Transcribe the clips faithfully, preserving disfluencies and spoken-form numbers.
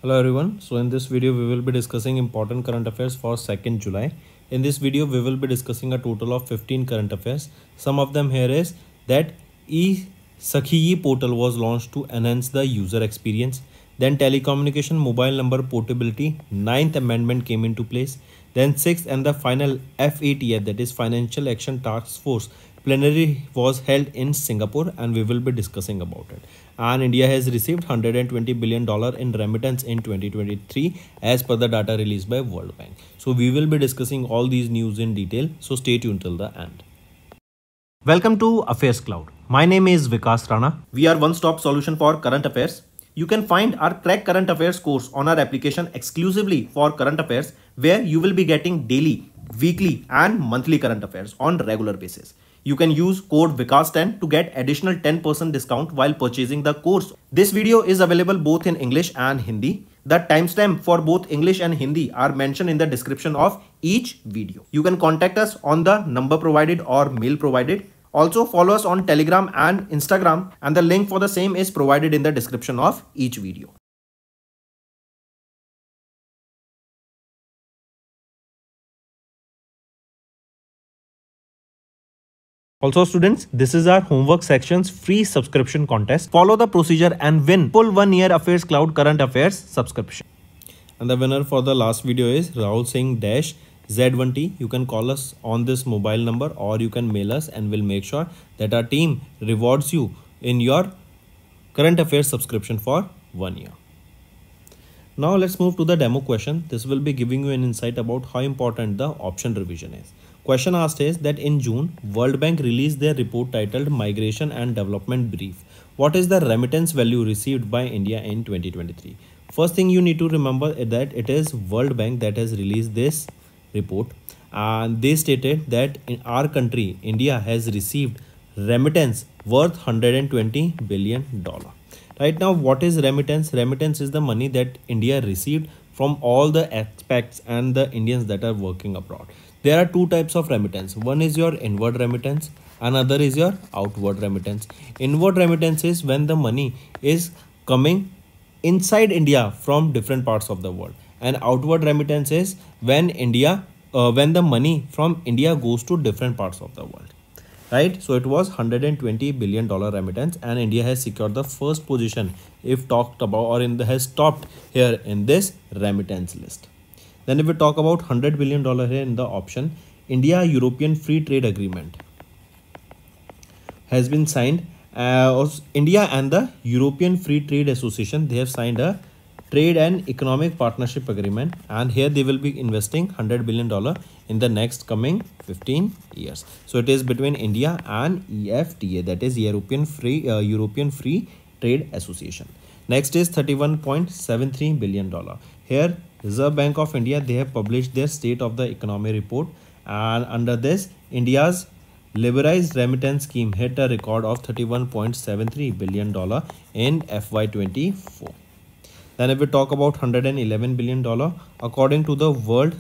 Hello everyone. So in this video we will be discussing important current affairs for second July. In this video we will be discussing a total of fifteen current affairs. Some of them here is that e-Sakhi portal was launched to enhance the user experience. Then telecommunication mobile number portability ninth amendment came into place. Then sixth and the final F A T F, that is Financial Action Task Force plenary was held in Singapore, and we will be discussing about it. And India has received one hundred twenty billion dollars in remittance in twenty twenty-three as per the data released by World Bank. So we will be discussing all these news in detail. So stay tuned till the end. Welcome to Affairs Cloud. My name is Vikas Rana. We are one-stop solution for current affairs. You can find our Crack Current Affairs course on our application exclusively for current affairs, where you will be getting daily, weekly and monthly current affairs on regular basis. You can use code Vikas ten to get additional ten percent discount while purchasing the course. This video is available both in English and Hindi. The timestamp for both English and Hindi are mentioned in the description of each video. You can contact us on the number provided or mail provided. Also follow us on Telegram and Instagram, and the link for the same is provided in the description of each video. Also students, this is our homework section's free subscription contest. Follow the procedure and win full one year Affairs Cloud Current Affairs subscription. And the winner for the last video is Rahul Singh Dash Z one T. You can call us on this mobile number or you can mail us, and we'll make sure that our team rewards you in your current affairs subscription for one year. Now let's move to the demo question. This will be giving you an insight about how important the option revision is. Question asked is that in June, World Bank released their report titled Migration and Development Brief. What is the remittance value received by India in twenty twenty-three? First thing you need to remember is that it is World Bank that has released this report, and they stated that in our country, India has received remittance worth one hundred twenty billion dollars. Right now, what is remittance? Remittance is the money that India received from all the expats and the Indians that are working abroad. There are two types of remittance. One is your inward remittance, another is your outward remittance. Inward remittance is when the money is coming inside India from different parts of the world, and outward remittance is when India, uh, when the money from India goes to different parts of the world. Right? So it was one hundred twenty billion dollars remittance, and India has secured the first position if talked about, or in the has topped here in this remittance list. Then if we talk about one hundred billion dollars here in the option, India European Free Trade Agreement has been signed. Uh, India and the European Free Trade Association, they have signed a trade and economic partnership agreement, and here they will be investing one hundred billion dollars in the next coming fifteen years. So it is between India and E F T A, that is European Free uh, European Free Trade Association. Next is thirty-one point seven three billion dollars. Here Reserve Bank of India, they have published their State of the Economy report, and under this, India's liberalized remittance scheme hit a record of thirty-one point seven three billion dollars in F Y twenty-four. Then if we talk about one hundred eleven billion dollars, according to the World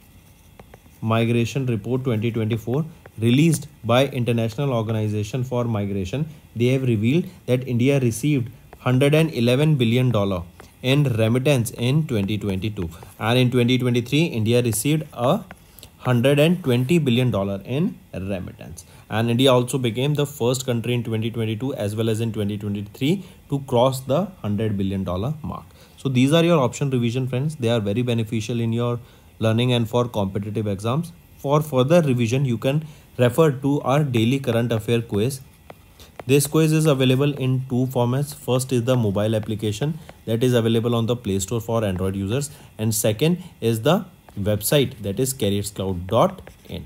Migration Report twenty twenty-four released by International Organization for Migration, they have revealed that India received one hundred eleven billion dollars in remittance in twenty twenty-two, and in twenty twenty-three India received a one hundred twenty billion dollars in remittance, and India also became the first country in twenty twenty-two as well as in twenty twenty-three to cross the one hundred billion dollars mark. So these are your option revision, friends. They are very beneficial in your learning and for competitive exams. For further revision, you can refer to our daily current affair quiz. This quiz is available in two formats. First is the mobile application that is available on the Play Store for Android users, and second is the website, that is careers cloud dot in.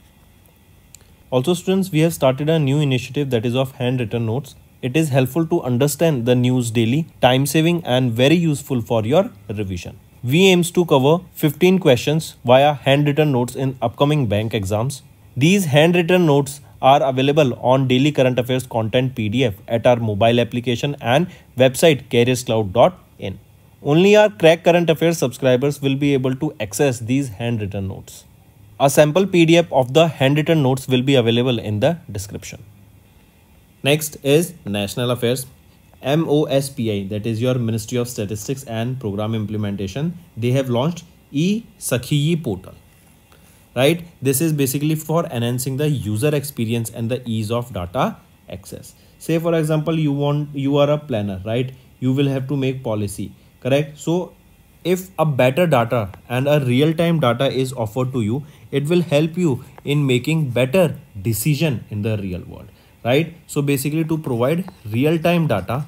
Also students, we have started a new initiative that is of handwritten notes. It is helpful to understand the news daily, time saving and very useful for your revision. We aims to cover fifteen questions via handwritten notes in upcoming bank exams. These handwritten notes are available on daily current affairs content P D F at our mobile application and website careers cloud dot in. Only our Crack Current Affairs subscribers will be able to access these handwritten notes. A sample P D F of the handwritten notes will be available in the description. Next is national affairs. M O S P I, that is your Ministry of Statistics and Program Implementation, they have launched E-Sakhiyi portal. Right, this is basically for enhancing the user experience and the ease of data access. Say for example, you want you are a planner, right? You will have to make policy, correct? So if a better data and a real-time data is offered to you, it will help you in making better decision in the real world, right? So basically, to provide real-time data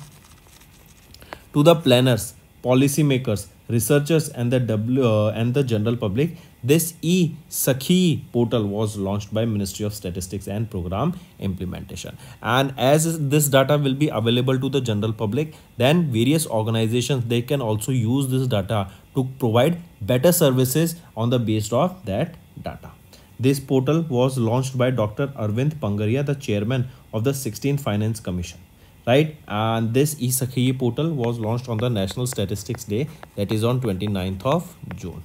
to the planners, policymakers, researchers and the W uh, and the general public, this E-Sakhiyi portal was launched by Ministry of Statistics and Program Implementation. And as this data will be available to the general public, then various organizations, they can also use this data to provide better services on the basis of that data. This portal was launched by Doctor Arvind Pangaria, the chairman of the sixteenth Finance Commission. Right, and this E-Sakhiyi portal was launched on the National Statistics Day, that is on twenty-ninth of June.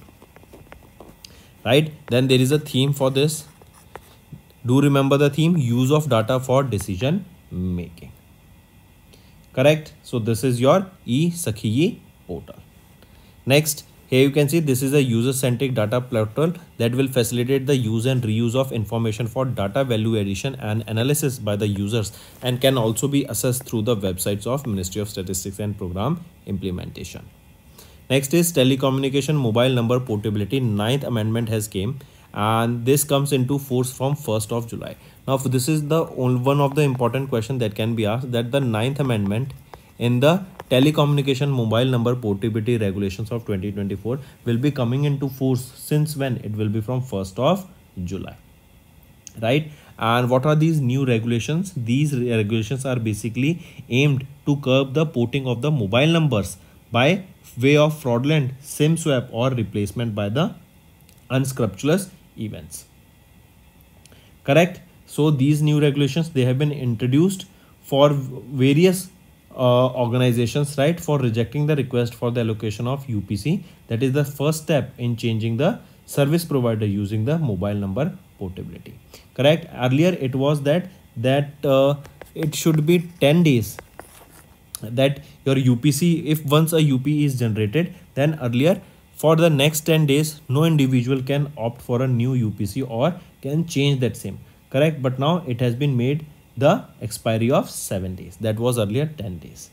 Right, then there is a theme for this. Do remember the theme: use of data for decision making. Correct. So this is your E-Sakhiyi portal. Next, here you can see this is a user-centric data portal that will facilitate the use and reuse of information for data value addition and analysis by the users, and can also be accessed through the websites of Ministry of Statistics and Program Implementation. Next is telecommunication mobile number portability. Ninth amendment has came, and this comes into force from first of July. Now this is the only one of the important question that can be asked, that the ninth amendment in the telecommunication mobile number portability regulations of twenty twenty-four will be coming into force since when? It will be from first of July. Right, and what are these new regulations? These regulations are basically aimed to curb the porting of the mobile numbers by way of fraudulent SIM swap or replacement by the unscrupulous events. Correct. So these new regulations, they have been introduced for various uh, organizations, right, for rejecting the request for the allocation of U P C. That is the first step in changing the service provider using the mobile number portability. Correct. Earlier it was that that uh, it should be ten days that your U P C, if once a U P is generated, then earlier for the next ten days no individual can opt for a new U P C or can change that SIM. Correct. But now it has been made the expiry of seven days. That was earlier ten days.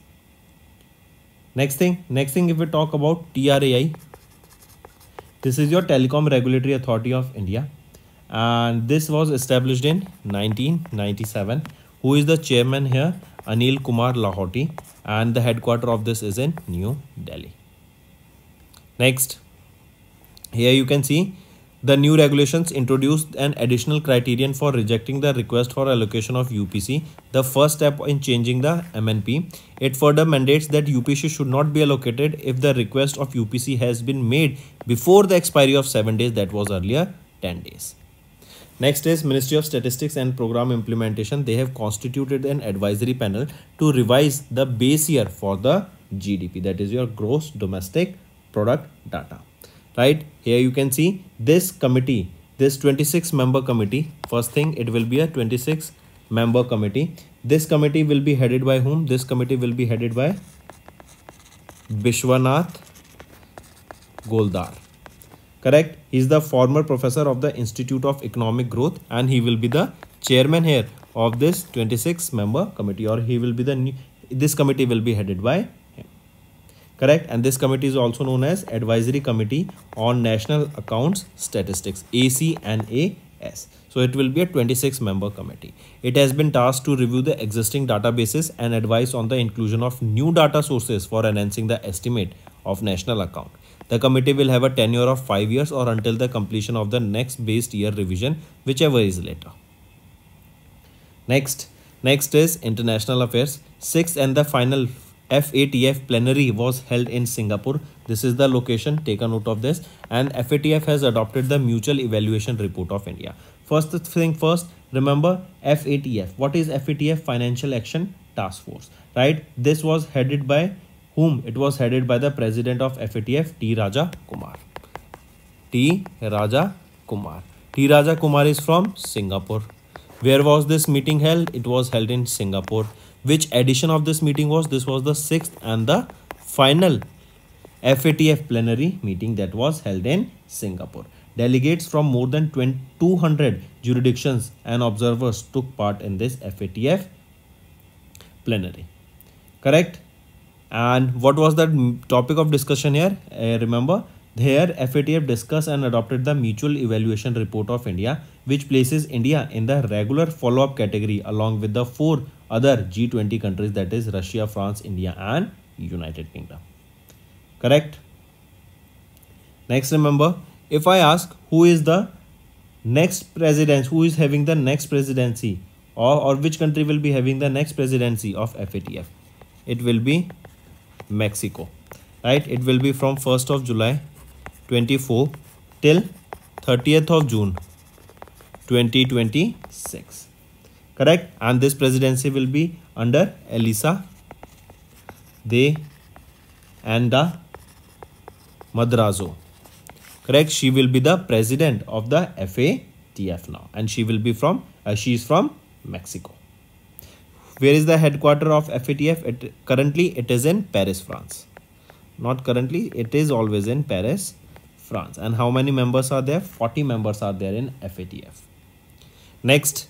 Next thing, next thing if we talk about T R A I, this is your Telecom Regulatory Authority of India, and this was established in nineteen ninety-seven. Who is the chairman here? Anil Kumar Lahoti, and the headquarter of this is in New Delhi. Next, here you can see the new regulations introduced an additional criterion for rejecting the request for allocation of U P C, the first step in changing the M N P. It further mandates that U P C should not be allocated if the request of U P C has been made before the expiry of seven days, that was earlier ten days. Next is Ministry of Statistics and Program Implementation. They have constituted an advisory panel to revise the base year for the G D P, that is your gross domestic product data. Right, here you can see this committee, this twenty-six member committee. First thing, it will be a twenty-six member committee. This committee will be headed by whom? This committee will be headed by Bishwanath Goldar. Correct. He is the former professor of the Institute of Economic Growth, and he will be the chairman here of this twenty-six member committee, or he will be the new, this committee will be headed by him. Correct. And this committee is also known as Advisory Committee on National Accounts Statistics, A C N A S. So it will be a twenty-six member committee. It has been tasked to review the existing databases and advise on the inclusion of new data sources for enhancing the estimate of national account. The committee will have a tenure of five years or until the completion of the next based year revision, whichever is later. Next, next is international affairs. Sixth and the final F A T F plenary was held in Singapore. This is the location, take a note of this. And F A T F has adopted the Mutual Evaluation Report of India. First thing first, remember F A T F. What is F A T F? Financial Action Task Force, right? This was headed by whom? It was headed by the president of F A T F, T Raja Kumar. T Raja Kumar. T Raja Kumar is from Singapore. Where was this meeting held? It was held in Singapore. Which edition of this meeting was? This was the sixth and the final F A T F plenary meeting that was held in Singapore. Delegates from more than two hundred jurisdictions and observers took part in this F A T F plenary. Correct? And what was the topic of discussion here? Uh, remember, here F A T F discussed and adopted the Mutual Evaluation Report of India, which places India in the regular follow-up category along with the four other G twenty countries, that is Russia, France, India and United Kingdom. Correct? Next, remember, if I ask who is the next president, who is having the next presidency, or, or which country will be having the next presidency of F A T F, it will be Mexico, right? It will be from first of July twenty-four till thirtieth of June twenty twenty-six. Correct? And this presidency will be under Elisa de Anda Madrazo. Correct? She will be the president of the F A T F now, and she will be from uh, she is from Mexico. Where is the headquarter of F A T F? It, currently it is in Paris, France. Not currently, it is always in Paris, France. And how many members are there? forty members are there in F A T F. Next,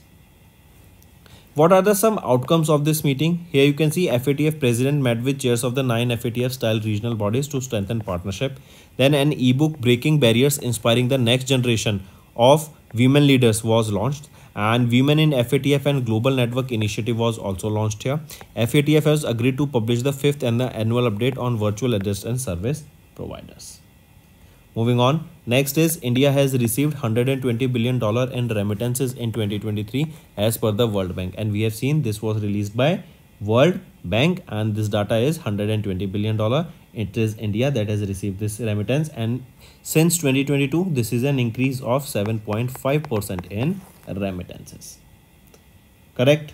what are the some outcomes of this meeting? Here you can see F A T F president met with chairs of the nine F A T F style regional bodies to strengthen partnership. Then an ebook, Breaking Barriers, Inspiring the Next Generation of Women Leaders, was launched. And Women in F A T F and Global Network Initiative was also launched here. F A T F has agreed to publish the fifth and the annual update on virtual address and service providers. Moving on, next is India has received one hundred twenty billion dollars in remittances in twenty twenty-three as per the World Bank. And we have seen this was released by World Bank, and this data is one hundred twenty billion dollars. It is India that has received this remittance, and since twenty twenty-two, this is an increase of seven point five percent in remittances. Correct?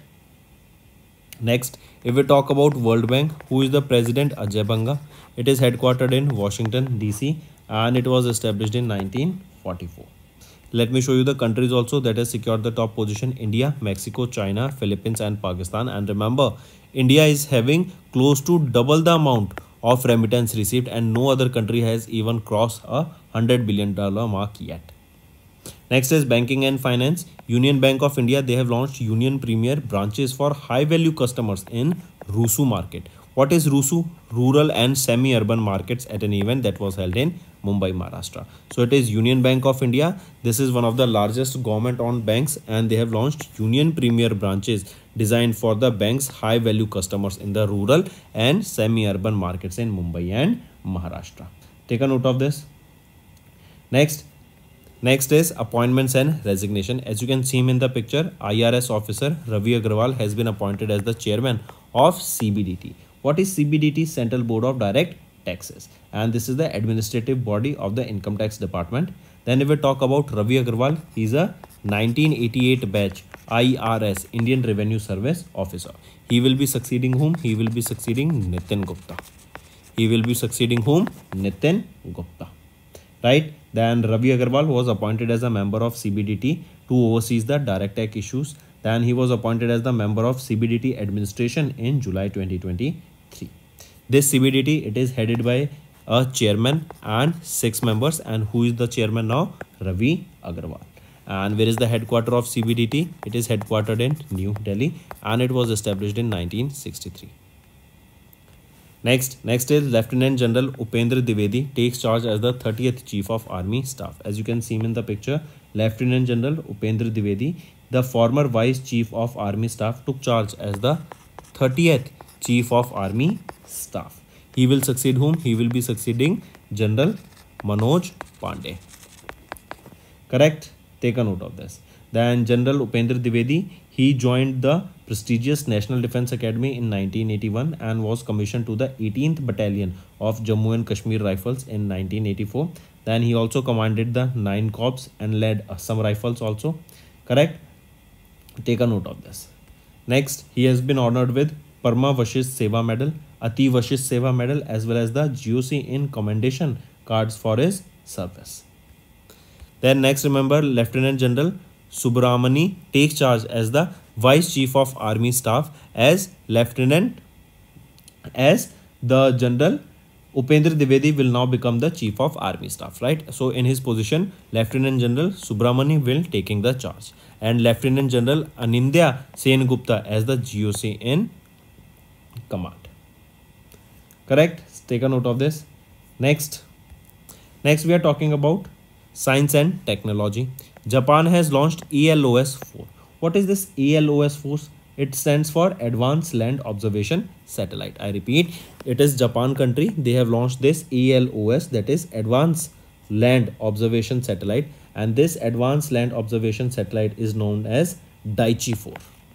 Next, if we talk about World Bank, who is the president? Ajay Banga. It is headquartered in Washington D C and it was established in nineteen forty-four. Let me show you the countries also that has secured the top position: India, Mexico, China, Philippines and Pakistan. And remember, India is having close to double the amount of remittance received, and no other country has even crossed a one hundred billion dollar mark yet. Next is banking and finance. Union Bank of India, they have launched Union Premier branches for high value customers in RUSU market. What is RUSU? Rural and semi-urban markets, at an event that was held in Mumbai, Maharashtra. So it is Union Bank of India. This is one of the largest government-owned banks, and they have launched Union Premier branches designed for the bank's high value customers in the rural and semi-urban markets in Mumbai and Maharashtra. Take a note of this. Next. Next is appointments and resignation. As you can see him in the picture, I R S officer Ravi Agrawal has been appointed as the chairman of C B D T. What is C B D T? Central Board of Direct Taxes, and this is the administrative body of the income tax department. Then if we talk about Ravi Agrawal, he is a nineteen eighty-eight batch I R S, Indian Revenue Service officer. He will be succeeding whom? He will be succeeding Nitin Gupta. He will be succeeding whom? Nitin Gupta. Right? Then Ravi Agrawal was appointed as a member of C B D T to oversee the direct tax issues. Then he was appointed as the member of C B D T administration in July twenty twenty-three. This C B D T, it is headed by a chairman and six members. And who is the chairman now? Ravi Agrawal. And where is the headquarter of C B D T? It is headquartered in New Delhi, and it was established in nineteen sixty-three. Next, next is Lieutenant General Upendra Dwivedi takes charge as the thirtieth Chief of Army Staff. As you can see him in the picture, Lieutenant General Upendra Dwivedi, the former Vice Chief of Army Staff, took charge as the thirtieth Chief of Army Staff. He will succeed whom? He will be succeeding General Manoj Pandey. Correct? Take a note of this. Then General Upendra Dwivedi, he joined the prestigious National Defence Academy in nineteen eighty-one and was commissioned to the eighteenth Battalion of Jammu and Kashmir Rifles in nineteen eighty-four. Then he also commanded the nine Corps and led Assam Rifles also. Correct? Take a note of this. Next, he has been honored with Parma Vashist Seva Medal, Ati Vashist Seva Medal, as well as the G O C in commendation cards for his service. Then next, remember, Lieutenant General Subramani takes charge as the Vice Chief of Army Staff as Lieutenant, as the General Upendra Dwivedi will now become the Chief of Army Staff, right? So in his position, Lieutenant General Subramani will taking the charge, and Lieutenant General Anindya Sengupta as the G O C in command. Correct? Take a note of this. Next, next we are talking about science and technology. Japan has launched A L O S four. What is this A L O S four? It stands for Advanced Land Observation Satellite. I repeat, it is Japan country. They have launched this A L O S, that is Advanced Land Observation Satellite, and this Advanced Land Observation Satellite is known as Daiichi four.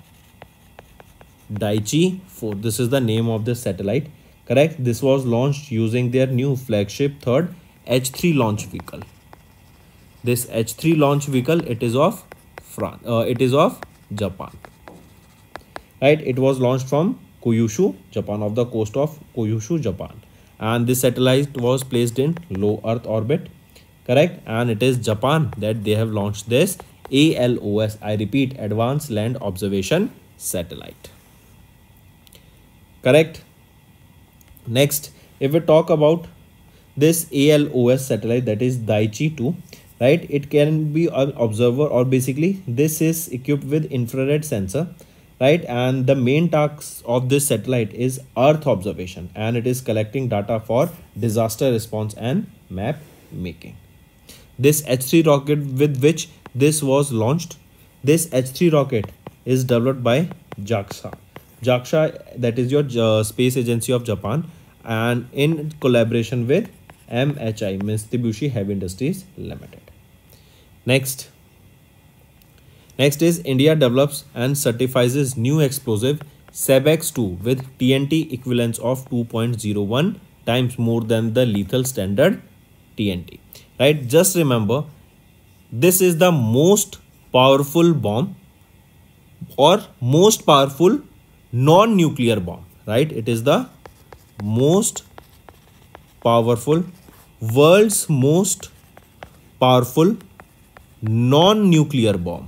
Daiichi four. This is the name of this satellite. Correct? This was launched using their new flagship third H three launch vehicle. This H three launch vehicle, it is of France. Uh, it is of Japan. Right? It was launched from Kyushu, Japan, off the coast of Kyushu, Japan, and this satellite was placed in low Earth orbit. Correct? And it is Japan that they have launched this A L O S. I repeat, Advanced Land Observation Satellite. Correct? Next, if we talk about this A L O S satellite, that is Daiichi two, right? It can be an observer, or basically this is equipped with infrared sensor, right? And the main task of this satellite is Earth observation, and it is collecting data for disaster response and map making. This H three rocket with which this was launched, this H three rocket is developed by JAXA. JAXA, that is your uh, space agency of Japan, and in collaboration with M H I, Mitsubishi Heavy Industries Limited. Next, next is India develops and certifies new explosive SEBEX two with T N T equivalence of two point zero one times more than the lethal standard T N T. Right? Just remember, this is the most powerful bomb or most powerful non-nuclear bomb, right? It is the most powerful, world's most powerful non-nuclear bomb,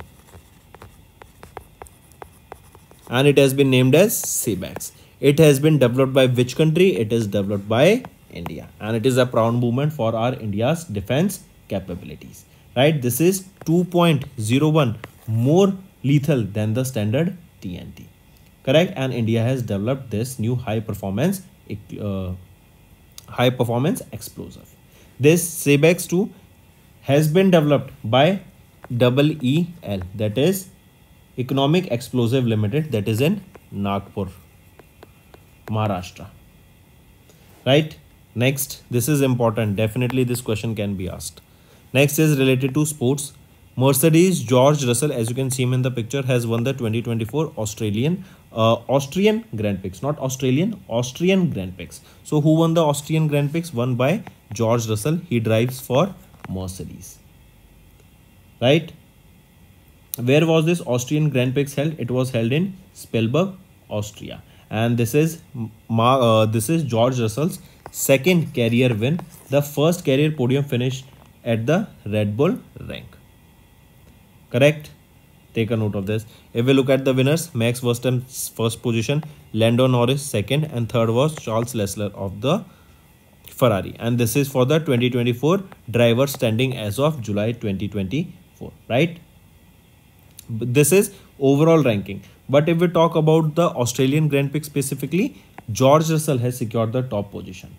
and it has been named as SEBEX. It has been developed by which country? It is developed by India, and it is a proud movement for our India's defense capabilities, right? This is two point zero one more lethal than the standard T N T. Correct? And India has developed this new high performance uh, high performance explosive. This SEBEX two has been developed by E E L, that is Economic Explosive Limited, that is in Nagpur, Maharashtra. Right? Next, this is important. Definitely this question can be asked. Next is related to sports. Mercedes George Russell, as you can see him in the picture, has won the twenty twenty-four Australian uh, Austrian Grand Prix, not Australian, Austrian Grand Prix. So who won the Austrian Grand Prix? Won by George Russell. He drives for Mercedes. Right? Where was this Austrian Grand Prix held? It was held in Spielberg, Austria, and this is uh, this is George Russell's second career win. The first career podium finish at the Red Bull Ring. Correct? Take a note of this. If we look at the winners, Max Verstappen first position, Lando Norris second, and third was Charles Leclerc of the Ferrari. And this is for the twenty twenty-four driver standing as of July twenty twenty-four, right? This is overall ranking. But if we talk about the Australian Grand Prix specifically, George Russell has secured the top position.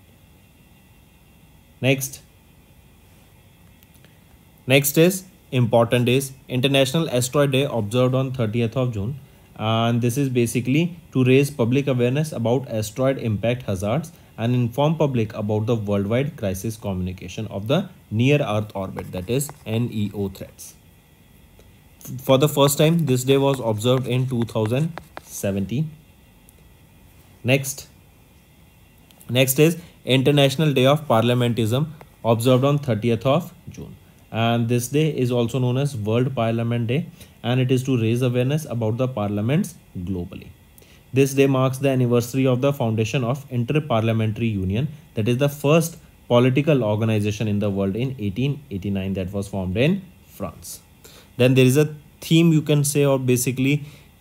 Next. Next is important is International Asteroid Day observed on thirtieth of June, and this is basically to raise public awareness about asteroid impact hazards and inform public about the worldwide crisis communication of the near Earth orbit, that is N E O threats. For the first time, this day was observed in two thousand seventeen. Next. Next is International Day of Parliamentism observed on thirtieth of June. And this day is also known as World Parliament Day, and it is to raise awareness about the parliaments globally. This day marks the anniversary of the foundation of Inter-Parliamentary Union, that is the first political organization in the world in eighteen eighty-nine that was formed in France. Then there is a theme, you can say, or basically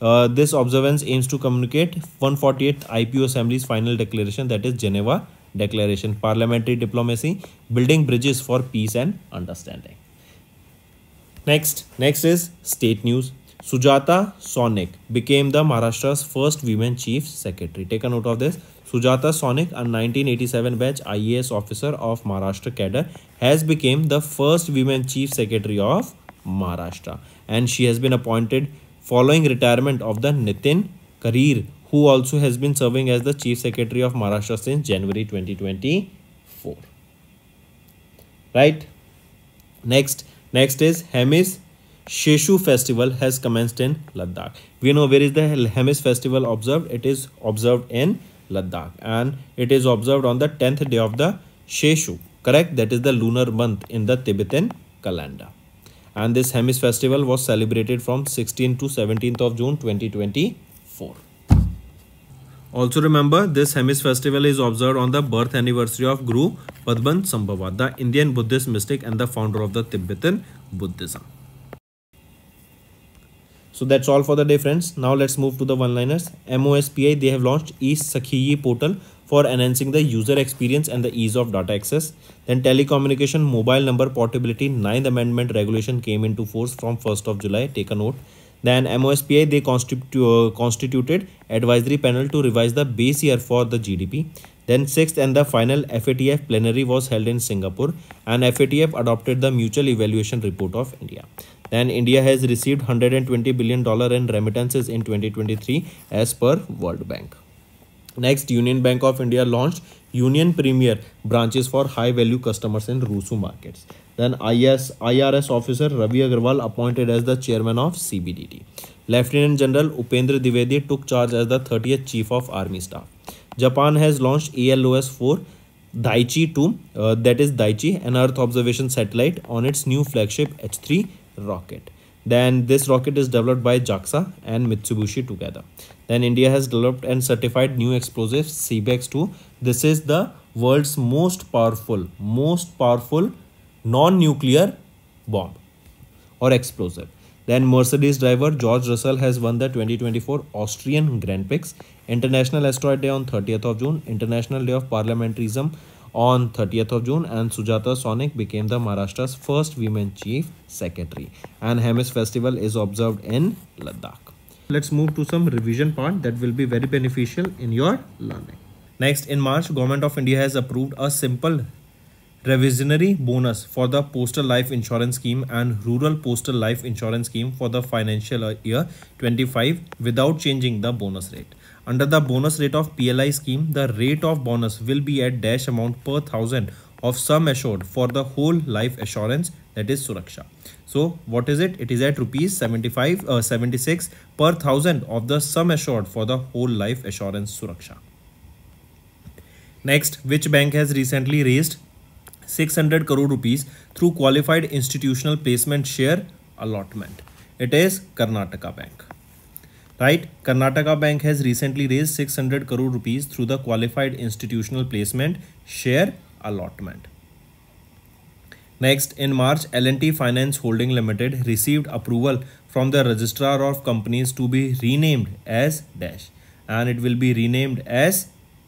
Uh, this observance aims to communicate one hundred forty-eighth I P U Assembly's final declaration, that is Geneva Declaration, parliamentary diplomacy, building bridges for peace and understanding. Next, next is state news. Sujata Sonik became the Maharashtra's first women chief secretary. Take a note of this. Sujata Sonik, a nineteen eighty-seven batch I A S officer of Maharashtra cadre, has become the first women chief secretary of Maharashtra, and she has been appointed following retirement of the Nitin Karir, who also has been serving as the chief secretary of Maharashtra since January twenty twenty-four. Right. Next, next is Hemis Sheshu festival has commenced in Ladakh. We know where is the Hemis festival observed. It is observed in Ladakh, and it is observed on the tenth day of the Sheshu, correct? That is the lunar month in the Tibetan calendar. And this Hemis festival was celebrated from sixteenth to seventeenth of June twenty twenty-four. Also remember, this Hemis festival is observed on the birth anniversary of Guru Padmasambhava, the Indian Buddhist mystic and the founder of the Tibetan Buddhism. So that's all for the day, friends. Now let's move to the one-liners. M O S P I, they have launched e-Sakhiyi portal for enhancing the user experience and the ease of data access. Then telecommunication mobile number portability ninth amendment regulation came into force from first of July. Take a note. Then M O S P I, they constitu uh, constituted advisory panel to revise the base year for the G D P. Then sixth and the final F A T F plenary was held in Singapore, and F A T F adopted the mutual evaluation report of India. Then India has received one hundred twenty billion dollars in remittances in twenty twenty-three as per World Bank. Next, Union Bank of India launched Union Premier branches for high-value customers in RUSU markets. Then I R S officer Ravi Agarwal appointed as the chairman of C B D T. Lieutenant General Upendra Dwivedi took charge as the thirtieth Chief of Army Staff. Japan has launched A L O S four Daiichi two, uh, that is Daiichi, an Earth observation satellite on its new flagship H three rocket. Then this rocket is developed by JAXA and Mitsubishi together. Then India has developed and certified new explosive C B X two. This is the world's most powerful, most powerful non-nuclear bomb or explosive. Then Mercedes driver George Russell has won the twenty twenty-four Austrian Grand Prix. International Asteroid Day on thirtieth of June. International Day of Parliamentarism on thirtieth of June, and Sujata Sonik became the Maharashtra's first women chief secretary. And Hemis festival is observed in Ladakh. Let's move to some revision part that will be very beneficial in your learning. Next, in March, Government of India has approved a simple revisionary bonus for the Postal Life Insurance Scheme and Rural Postal Life Insurance Scheme for the financial year twenty-five without changing the bonus rate. Under the bonus rate of P L I scheme, the rate of bonus will be at dash amount per thousand of sum assured for the whole life assurance, that is Suraksha. So what is it? It is at rupees seventy-five, uh, seventy-six per thousand of the sum assured for the whole life assurance Suraksha. Next, which bank has recently raised six hundred crore rupees through qualified institutional placement share allotment? It is Karnataka Bank. Right? Karnataka Bank has recently raised six hundred crore rupees through the qualified institutional placement share allotment. Next, in March, L and T Finance Holding Limited received approval from the Registrar of Companies to be renamed as dash, and it will be renamed as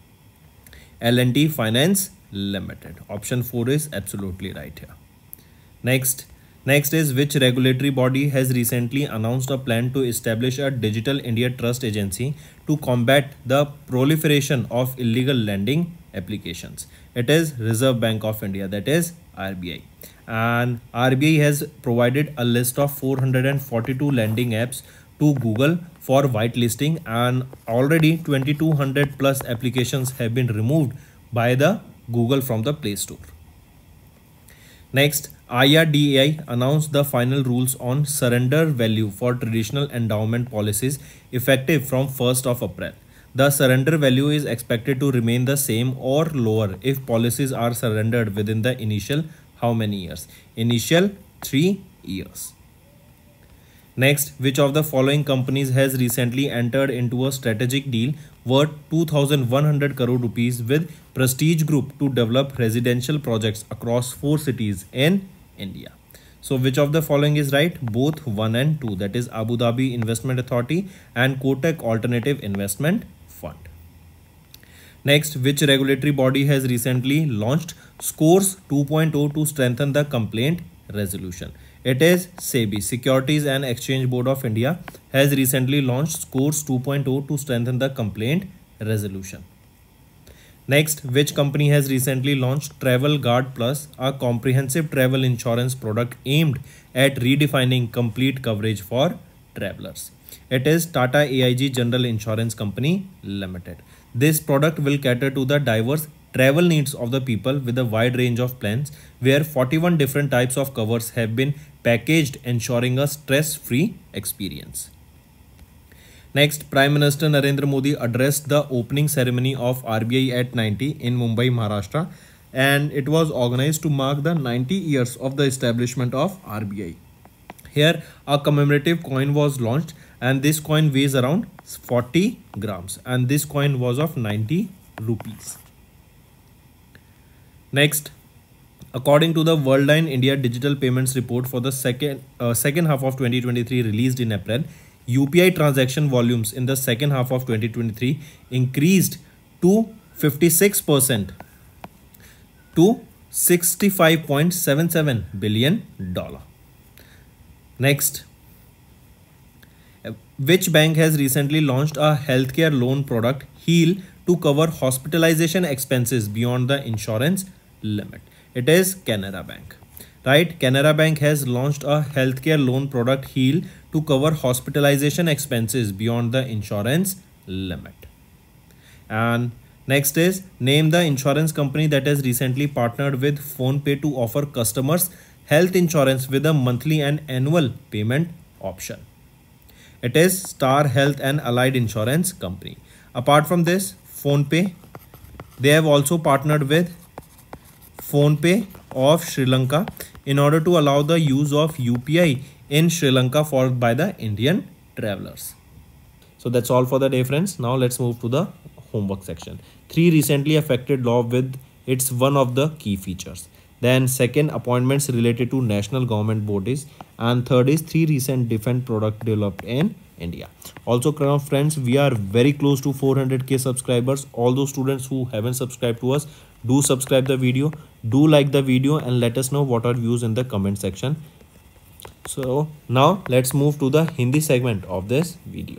L and T Finance Limited. Option four is absolutely right here. Next, next is which regulatory body has recently announced a plan to establish a Digital India Trust Agency to combat the proliferation of illegal lending applications? It is Reserve Bank of India, that is R B I. And R B I has provided a list of four hundred forty-two lending apps to Google for whitelisting, and already twenty-two hundred plus applications have been removed by the Google from the Play Store. Next, I R D A I announced the final rules on surrender value for traditional endowment policies effective from first of April. The surrender value is expected to remain the same or lower if policies are surrendered within the initial how many years? Initial three years. Next, which of the following companies has recently entered into a strategic deal worth two thousand one hundred crore rupees with Prestige Group to develop residential projects across four cities in India? So which of the following is right? Both one and two, that is Abu Dhabi Investment Authority and Kotak Alternative Investment Fund. Next, which regulatory body has recently launched Scores two point oh to strengthen the complaint resolution? It is SEBI, Securities and Exchange Board of India, has recently launched Scores two point oh to strengthen the complaint resolution. Next, which company has recently launched Travel Guard Plus, a comprehensive travel insurance product aimed at redefining complete coverage for travelers? It is Tata A I G General Insurance Company Limited. This product will cater to the diverse travel needs of the people with a wide range of plans, where forty-one different types of covers have been packaged, ensuring a stress-free experience. Next, Prime Minister Narendra Modi addressed the opening ceremony of R B I at ninety in Mumbai, Maharashtra, and it was organized to mark the ninety years of the establishment of R B I. Here, a commemorative coin was launched, and this coin weighs around forty grams, and this coin was of ninety rupees. Next, according to the Worldline India Digital Payments Report for the second uh, second half of twenty twenty-three released in April, U P I transaction volumes in the second half of twenty twenty-three increased to fifty-six percent to sixty-five point seven seven billion dollars. Next, which bank has recently launched a healthcare loan product, Heal, to cover hospitalization expenses beyond the insurance limit? It is Canara Bank. Right, Canara Bank has launched a healthcare loan product, Heal, to cover hospitalization expenses beyond the insurance limit. And next is, name the insurance company that has recently partnered with PhonePe to offer customers health insurance with a monthly and annual payment option. It is Star Health and Allied Insurance Company. Apart from this, PhonePe, they have also partnered with PhonePe of Sri Lanka in order to allow the use of U P I in Sri Lanka for by the Indian travelers. So that's all for the day, friends. Now let's move to the homework section. Three recently affected law with its one of the key features. Then second, appointments related to national government bodies, and third is three recent defense product developed in India. Also, friends, we are very close to four hundred K subscribers. All those students who haven't subscribed to us, do subscribe the video, do like the video, and let us know what are views in the comment section. So now let's move to the Hindi segment of this video.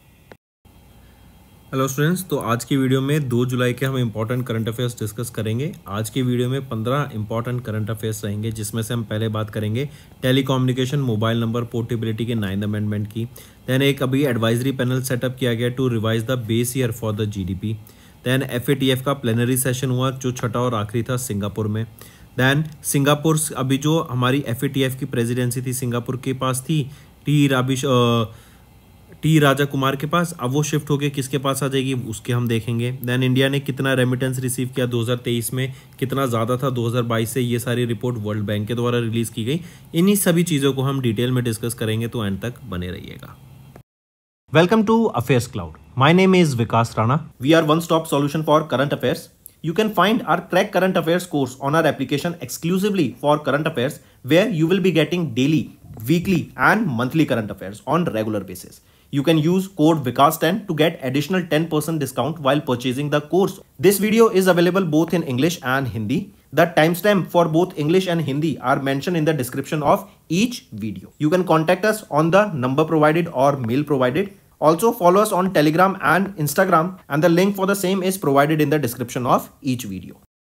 Hello students, तो आज की video में दो जुलाई के हम important current affairs discuss करेंगे। आज की वीडियो में पंद्रह इंपॉर्टेंट करंट अफेयर्स रहेंगे, जिसमें से हम पहले बात करेंगे टेलीकम्युनिकेशन मोबाइल नंबर पोर्टेबिलिटी के नाइन्थ अमेंडमेंट की। दैन एक अभी एडवाइजरी पैनल सेटअप किया गया to revise the base year for the GDP. Then FATF का प्लेनरी सेशन हुआ जो छठा और आखिरी था सिंगापुर में। दैन सिंगापुर अभी जो हमारी एफएटीएफ की प्रेसिडेंसी थी सिंगापुर के पास थी टी राबिश टी राजा कुमार के पास, अब वो शिफ्ट होके किसके पास आ जाएगी उसके हम देखेंगे। देन इंडिया ने कितना रेमिटेंस रिसीव किया दो हज़ार तेईस में, कितना ज़्यादा था दो हज़ार बाईस से, ये सारी रिपोर्ट वर्ल्ड बैंक के द्वारा रिलीज की गई। इन्हीं सभी चीज़ों को हम डिटेल में डिस्कस करेंगे, तो एंड तक बने रहिएगा। Welcome to affairs cloud. My name is Vikas Rana. We are one stop solution for current affairs. You can find our Crack Current Affairs course on our application exclusively for current affairs, where you will be getting daily, weekly and monthly current affairs on regular basis. You can use code Vikas ten to get additional ten percent discount while purchasing the course. This video is available both in English and Hindi. The timestamp for both English and Hindi are mentioned in the description of each video. You can contact us on the number provided or mail provided. Also follow us on Telegram and Instagram, and the link for the same is provided in the description of each video.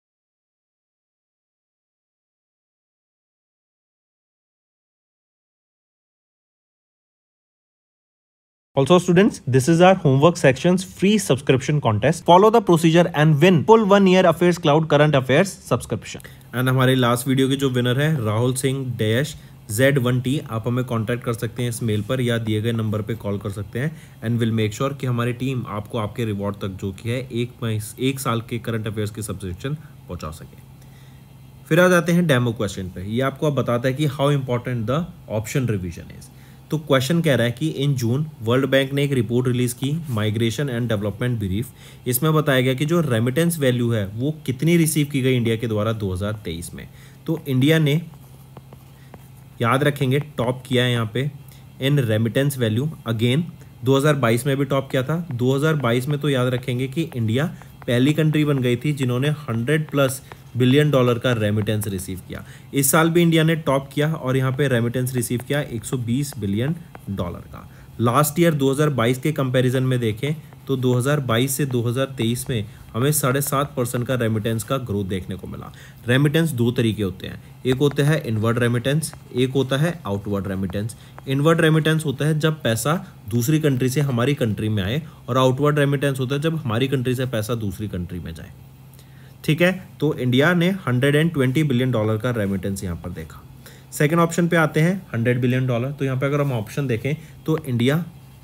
Also students, this is our homework section's free subscription contest. Follow the procedure and win full one year Affairs Cloud Current Affairs subscription. And हमारे last video के जो winner है Rahul Singh dash Z one T, आप हमें contact कर सकते हैं इस मेल पर या दिए गए नंबर पे कॉल कर सकते हैं, एंड विल मेक श्योर कि हमारी टीम आपको आपके रिवॉर्ड तक जो कि है एक एक साल के करंट अफेयर्स के सब्सक्रिप्शन पहुंचा सके। फिर आ जाते हैं डेमो क्वेश्चन पे। ये आपको अब बताता है कि how important the option revision is. तो क्वेश्चन कह रहा है कि इन जून वर्ल्ड बैंक ने एक रिपोर्ट रिलीज की, माइग्रेशन एंड डेवलपमेंट ब्रीफ। इसमें बताया गया कि जो रेमिटेंस वैल्यू है वो कितनी रिसीव की गई इंडिया के द्वारा दो हज़ार तेईस में। तो इंडिया ने याद रखेंगे टॉप किया है यहाँ पे इन रेमिटेंस वैल्यू, अगेन दो हज़ार बाईस में भी टॉप किया था। दो हज़ार बाईस में तो याद रखेंगे कि इंडिया पहली कंट्री बन गई थी जिन्होंने हंड्रेड प्लस बिलियन डॉलर का रेमिटेंस रिसीव किया। इस साल भी इंडिया ने टॉप किया और यहाँ पे रेमिटेंस रिसीव किया एक सौ बीस बिलियन डॉलर का। लास्ट ईयर दो हज़ार बाईस के कंपैरिजन में देखें तो दो हज़ार बाईस से दो हज़ार तेईस में हमें साढ़े सात परसेंट का रेमिटेंस का ग्रोथ देखने को मिला। रेमिटेंस दो तरीके होते हैं, एक होता है इनवर्ड रेमिटेंस, एक होता है आउटवर्ड रेमिटेंस। इनवर्ड रेमिटेंस होता है जब पैसा दूसरी कंट्री से हमारी कंट्री में आए, और आउटवर्ड रेमिटेंस होता है जब हमारी कंट्री से पैसा दूसरी कंट्री में जाए। ठीक है, तो इंडिया ने एक सौ बीस बिलियन डॉलर का रेमिटेंस यहाँ पर देखा। सेकेंड ऑप्शन पे आते हैं हंड्रेड बिलियन डॉलर। तो यहाँ पे अगर हम ऑप्शन देखें तो India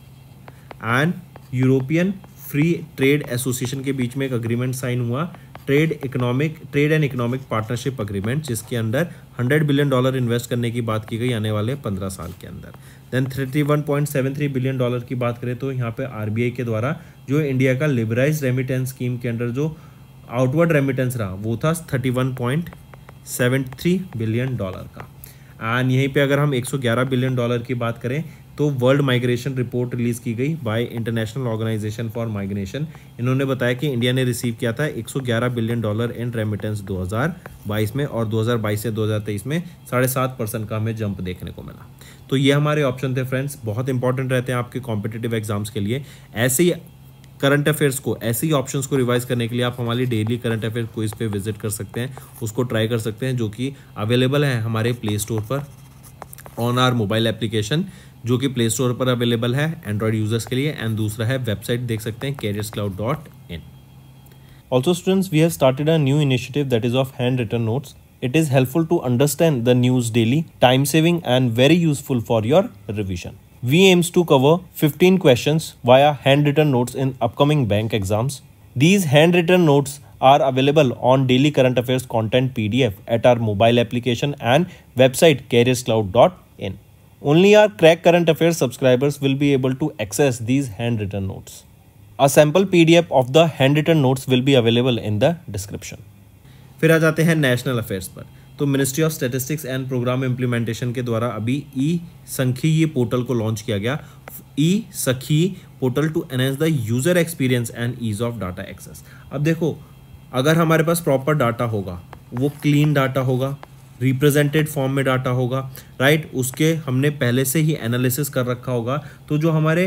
and European Free Trade Association के बीच में एक अग्रीमेंट साइन हुआ, trade economic trade and economic partnership agreement, जिसके under hundred billion dollar invest करने की बात की गई आने वाले पंद्रह साल के अंदर। Then thirty one point seven three billion dollar की बात करें तो यहाँ पे आरबीआई के द्वारा जो इंडिया का लिबराइज रेमिटेंस स्कीम के अंडर जो आउटवर्ड रेमिटेंस रहा वो था thirty one point seven three billion dollar का। एंड यहीं पे अगर हम एक सौ ग्यारह बिलियन डॉलर की बात करें तो वर्ल्ड माइग्रेशन रिपोर्ट रिलीज की गई by International Organization for Migration. इन्होंने बताया कि इंडिया ने रिसीव किया था एक सौ ग्यारह बिलियन डॉलर इन रेमिटेंस दो हज़ार बाईस में, और दो हज़ार बाईस से दो हज़ार तेईस में साढ़े सात परसेंट का हमें जंप देखने को मिला। तो ये हमारे ऑप्शन थे फ्रेंड्स, बहुत इंपॉर्टेंट रहते हैं आपके कॉम्पिटिटिव एग्जाम्स के लिए। ऐसे ही करंट अफेयर्स को, ऐसे ही ऑप्शंस को रिवाइज करने के लिए आप हमारी डेली करंट अफेयर क्विज पे विजिट कर सकते हैं, उसको ट्राई कर सकते हैं, जो कि अवेलेबल है हमारे प्ले स्टोर पर ऑन आर मोबाइल एप्लीकेशन, जो कि प्ले स्टोर पर अवेलेबल है एंड्रॉयड यूजर्स के लिए, एंड दूसरा है वेबसाइट देख सकते हैं careers cloud dot in. Also students, we have started a new initiative that is of handwritten notes. It is helpful to understand the news daily, time saving and very useful for your revision. We aims to cover fifteen questions via handwritten notes in upcoming bank exams. These handwritten notes are available on daily current affairs content P D F at our mobile application and website careers cloud dot in. Only our Crack Current Affairs subscribers will be able to access these handwritten notes. A sample P D F of the handwritten notes will be available in the description. फिर आ जाते हैं national affairs पर। तो Ministry of Statistics and Programme Implementation के द्वारा अभी ई सखी ये पोर्टल को लॉन्च किया गया, e Sakhi portal to enhance the user experience and ease of data access. अब देखो, अगर हमारे पास प्रॉपर डाटा होगा, वो क्लीन डाटा होगा, रिप्रेजेंटेड फॉर्म में डाटा होगा, राइट, उसके हमने पहले से ही एनालिसिस कर रखा होगा, तो जो हमारे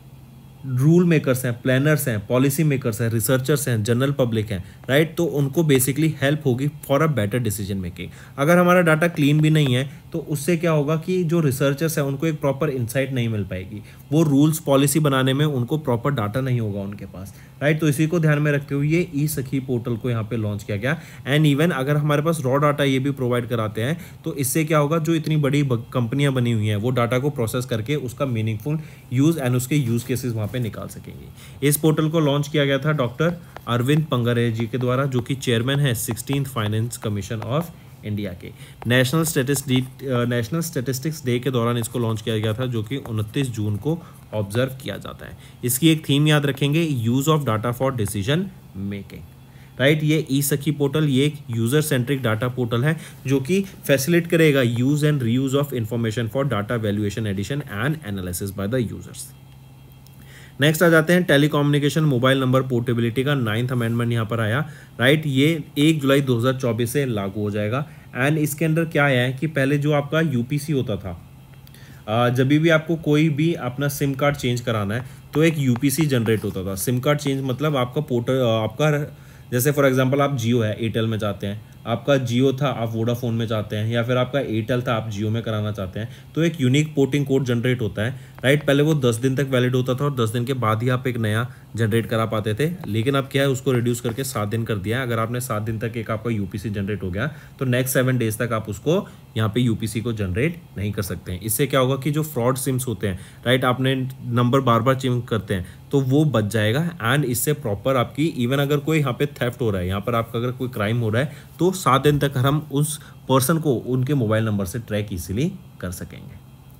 रूल मेकर्स हैं, प्लानर्स हैं, पॉलिसी मेकर्स हैं, रिसर्चर्स हैं, जनरल पब्लिक हैं, राइट, तो उनको बेसिकली हेल्प होगी for a better decision making. अगर हमारा डाटा क्लीन भी नहीं है तो उससे क्या होगा कि जो रिसर्चर्स हैं उनको एक प्रॉपर इंसाइट नहीं मिल पाएगी, वो रूल्स पॉलिसी बनाने में उनको प्रॉपर डाटा नहीं होगा उनके पास, राइट। तो इसी को ध्यान में रखते हुए ये ई सखी पोर्टल को यहाँ पे लॉन्च किया गया। एंड इवन अगर हमारे पास रॉ डाटा ये भी प्रोवाइड कराते हैं तो इससे क्या होगा, जो इतनी बड़ी कंपनियां बनी हुई हैं वो डाटा को प्रोसेस करके उसका मीनिंगफुल यूज एंड उसके यूज केसेस वहाँ पे निकाल सकेंगे। इस पोर्टल को लॉन्च किया गया था डॉक्टर अरविंद पंगरे जी के द्वारा, जो कि चेयरमैन है sixteenth Finance Commission of India के। National Statistics National Statistics Day के दौरान इसको लॉन्च किया गया था, जो कि उनतीस जून को ऑब्जर्व किया जाता है। इसकी एक थीम याद रखेंगे, use of data for decision making, right. ये ई सखी पोर्टल ये एक यूजर सेंट्रिक डाटा पोर्टल है जो कि फैसिलिटेट करेगा use and reuse of information for data valuation, addition and analysis by the users. Next आ जाते हैं टेलीकम्युनिकेशन मोबाइल नंबर पोर्टेबिलिटी का नाइन्थ अमेंडमेंट यहाँ पर आया, राइट। ये एक जुलाई दो हज़ार चौबीस से लागू हो जाएगा। एंड इसके अंदर क्या आया है कि पहले जो आपका यूपीसी होता था, जब भी आपको कोई भी अपना सिम कार्ड चेंज कराना है तो एक यूपीसी जनरेट होता था। सिम कार्ड चेंज मतलब आपका पोर्टल आपका, जैसे फॉर एग्जांपल आप जियो है, एयरटेल में जाते हैं, आपका जियो था आप वोडाफोन में जाते हैं, या फिर आपका एयरटेल था आप जियो में कराना चाहते हैं, तो एक यूनिक पोर्टिंग कोड जनरेट होता है, राइट। पहले वो दस दिन तक वैलिड होता था और दस दिन के बाद ही आप एक नया जनरेट करा पाते थे, लेकिन अब क्या है उसको रिड्यूस करके सात दिन कर दिया है। अगर आपने सात दिन तक एक आपका यूपीसी जनरेट हो गया तो नेक्स्ट सेवन डेज तक आप उसको यहाँ पे यूपीसी को जनरेट नहीं कर सकते हैं। इससे क्या होगा कि जो फ्रॉड सिम्स होते हैं, राइट, आपने नंबर बार बार चेंज करते हैं तो वो बच जाएगा। एंड इससे प्रॉपर आपकी इवन अगर कोई यहाँ पे थेफ्ट हो रहा है, यहाँ पर आपका अगर कोई क्राइम हो रहा है तो सात दिन तक हम उस पर्सन को उनके मोबाइल नंबर से ट्रैक इजीली कर सकेंगे,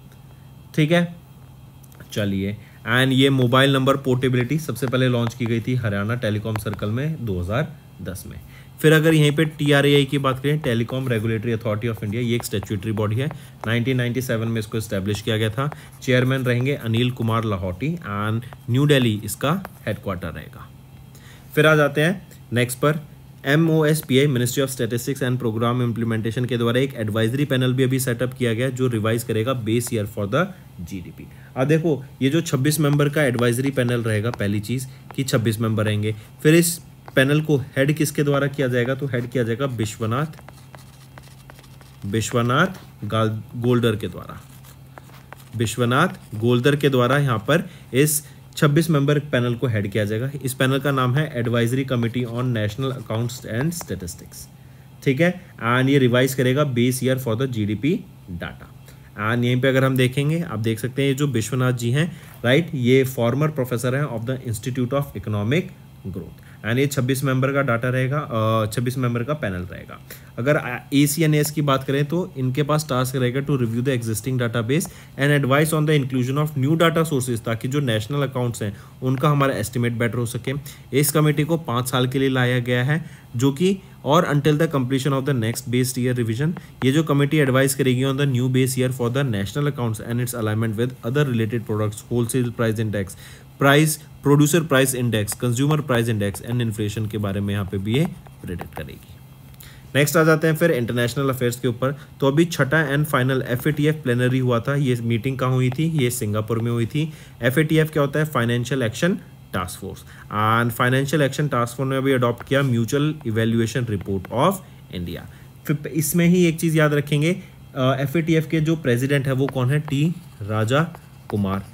ठीक है। चलिए, एंड ये मोबाइल नंबर पोर्टेबिलिटी सबसे पहले लॉन्च की गई थी हरियाणा टेलीकॉम सर्कल में दो हज़ार दस में। फिर अगर यहीं पे टी आर ए आई की बात करें, Telecom Regulatory Authority of India, ये एक स्टैट्यूटरी बॉडी है, नाइनटीन नाइंटी सेवन में इसको इस्टेब्लिश किया गया था। चेयरमैन रहेंगे अनिल कुमार लाहौटी एंड न्यू दिल्ली इसका हेडक्वार्टर रहेगा। फिर आ जाते हैं नेक्स्ट पर, M O S P I Ministry of Statistics and Programme Implementation के द्वारा एक एडवाइजरी पैनल भी अभी सेटअप किया गया जो रिवाइज करेगा base year for the GDP. अब देखो ये जो छब्बीस मेंबर का एडवाइजरी पैनल रहेगा, पहली चीज कि छब्बीस मेंबर रहेंगे। फिर इस पैनल को हेड किसके द्वारा किया जाएगा, तो हेड किया जाएगा विश्वनाथ विश्वनाथ गोल्डर के द्वारा, विश्वनाथ गोल्डर के द्वारा यहाँ पर इस छब्बीस मेंबर पैनल को हेड किया जाएगा। इस पैनल का नाम है Advisory Committee on National accounts and Statistics, ठीक है। एंड ये रिवाइज करेगा base year for the GDP data. And यहीं पे अगर हम देखेंगे, आप देख सकते हैं ये जो विश्वनाथ जी हैं, राइट, ये फॉर्मर प्रोफेसर हैं of the Institute of Economic Growth. And ये छब्बीस मेंबर का डाटा रहेगा, छब्बीस मेंबर का पैनल रहेगा। अगर ए सी एन एस की बात करें तो इनके पास टास्क रहेगा to review the existing database and advise on the inclusion of new data sources, ताकि जो नेशनल अकाउंट्स हैं उनका हमारा एस्टिमेट बेटर हो सके। इस कमेटी को पाँच साल के लिए लाया गया है, जो कि और until the completion of the next base year revision, ये जो कमेटी एडवाइस करेगी on the new base year for the national accounts and its alignment with other related products, wholesale price index, price producer price index, consumer price index and inflation के बारे में यहाँ पे भी ये प्रेडिक्ट करेगी। Next आ जाते हैं फिर इंटरनेशनल अफेयर्स के ऊपर। तो अभी छठा and final F A T F plenary हुआ था, ये मीटिंग कहाँ हुई थी, ये सिंगापुर में हुई थी। एफ ए टी एफ क्या होता है, Financial Action Task Force, and Financial Action Task Force ने अभी अडॉप्ट किया mutual evaluation report of India. फिर इसमें ही एक चीज़ याद रखेंगे, एफ ए टी एफ के जो प्रेसिडेंट है वो कौन है, टी राजा कुमार,